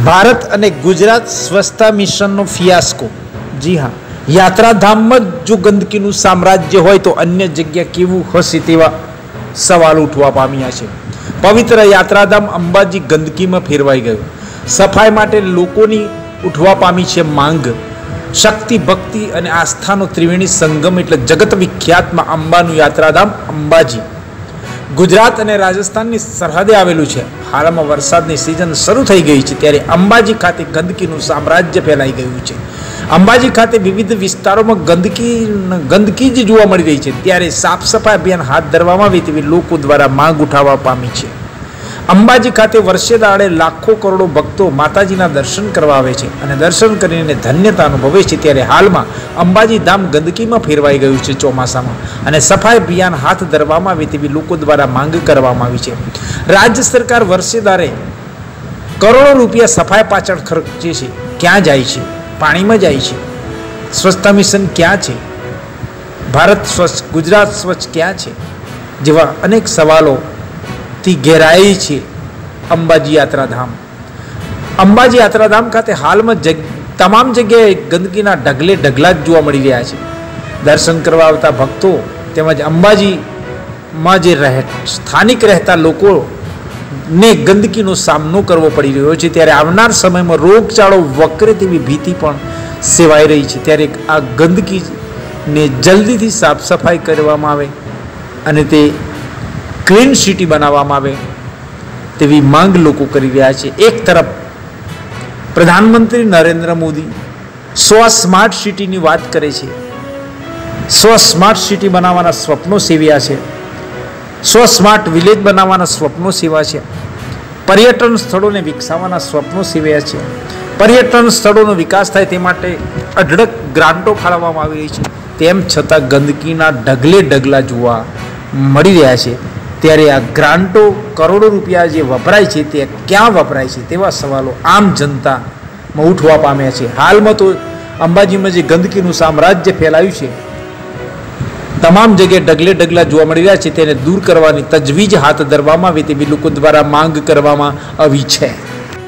ભારત અને ગુજરાત સ્વચ્છતા મિશનનો ફિયાસ્કો। જી હા, યાત્રાધામમાં જો ગંદકીનું સામ્રાજ્ય હોય તો અન્ય જગ્યા કેવું હશે તેવા સવાલ ઉઠવા પામ્યા છે। પવિત્ર યાત્રાધામ અંબાજી ગંદકીમાં ફેરવાઈ ગયું। સફાઈ માટે લોકોની ઉઠવા પામી છે માંગ। શક્તિ, ભક્તિ અને આસ્થાનો ત્રિવેણી સંગમ એટલે જગત વિખ્યાતમાં અંબાનું યાત્રાધામ અંબાજી ગુજરાત અને રાજસ્થાનની સરહદે આવેલું છે। હાલમાં વરસાદની સિઝન શરૂ થઈ ગઈ છે ત્યારે અંબાજી ખાતે ગંદકીનું સામ્રાજ્ય ફેલાઈ ગયું છે। અંબાજી ખાતે વિવિધ વિસ્તારોમાં ગંદકી જ જોવા મળી રહી છે ત્યારે સાફ સફાઈ અભિયાન હાથ ધરવામાં આવે તેવી લોકો દ્વારા માંગ ઉઠાવવા પામી છે। અંબાજી ખાતે વર્ષે દાડે લાખો કરોડો ભક્તો માતાજીના દર્શન કરવા આવે છે અને દર્શન કરીને ધન્યતા અનુભવે છે ત્યારે હાલમાં અંબાજી ધામ ગંદકીમાં ફેરવાઈ ગયું છે ચોમાસામાં અને સફાઈ અભિયાન હાથ ધરવામાં આવે તેવી લોકો દ્વારા માંગ કરવામાં આવી છે। રાજ્ય સરકાર વર્ષે દાડે કરોડો રૂપિયા સફાઈ પાછળ ખર્ચે છે, ક્યાં જાય છે? પાણીમાં જાય છે। સ્વચ્છતા મિશન ક્યાં છે? ભારત સ્વચ્છ, ગુજરાત સ્વચ્છ ક્યાં છે? જેવા અનેક સવાલો ઘેરાઈ છે અંબાજી યાત્રાધામ। અંબાજી યાત્રાધામ ખાતે હાલમાં તમામ જગ્યાએ ગંદકીના ઢગલે ઢગલા જ જોવા મળી રહ્યા છે। દર્શન કરવા આવતા ભક્તો તેમજ અંબાજીમાં જે સ્થાનિક રહેતા લોકોને ગંદકીનો સામનો કરવો પડી રહ્યો છે ત્યારે આવનાર સમયમાં રોગચાળો વકરે તેવી ભીતિ પણ સેવાઈ રહી છે। ત્યારે આ ગંદકીને જલ્દીથી સાફ સફાઈ કરવામાં આવે અને તે ક્લીન સિટી બનાવવામાં આવે તેવી માંગ લોકો કરી રહ્યા છે। એક તરફ પ્રધાનમંત્રી નરેન્દ્ર મોદી 100 સ્માર્ટ સિટીની વાત કરે છે, 100 સ્માર્ટ સિટી બનાવવાના સ્વપ્નો સેવ્યા છે, 100 સ્માર્ટ વિલેજ બનાવવાના સ્વપ્નો સેવ્યા છે, પર્યટન સ્થળોને વિકસાવવાના સ્વપ્નો સેવ્યા છે, પર્યટન સ્થળોનો વિકાસ થાય તે માટે અઢળક ગ્રાન્ટો ફાળવવામાં આવી રહી છે, તેમ છતાં ગંદકીના ઢગલે ઢગલા જોવા મળી રહ્યા છે। ત્યારે આ ગ્રાન્ટો કરોડો રૂપિયા જે વપરાય છે તે ક્યાં વપરાય છે તેવા સવાલો આમ જનતામાં ઉઠવા પામ્યા છે। હાલમાં તો અંબાજીમાં જે ગંદકીનું સામ્રાજ્ય ફેલાયું છે, તમામ જગ્યાએ ઢગલે ઢગલા જોવા મળી રહ્યા છે તેને દૂર કરવાની તજવીજ હાથ ધરવામાં આવે તેવી લોકો દ્વારા માંગ કરવામાં આવી છે।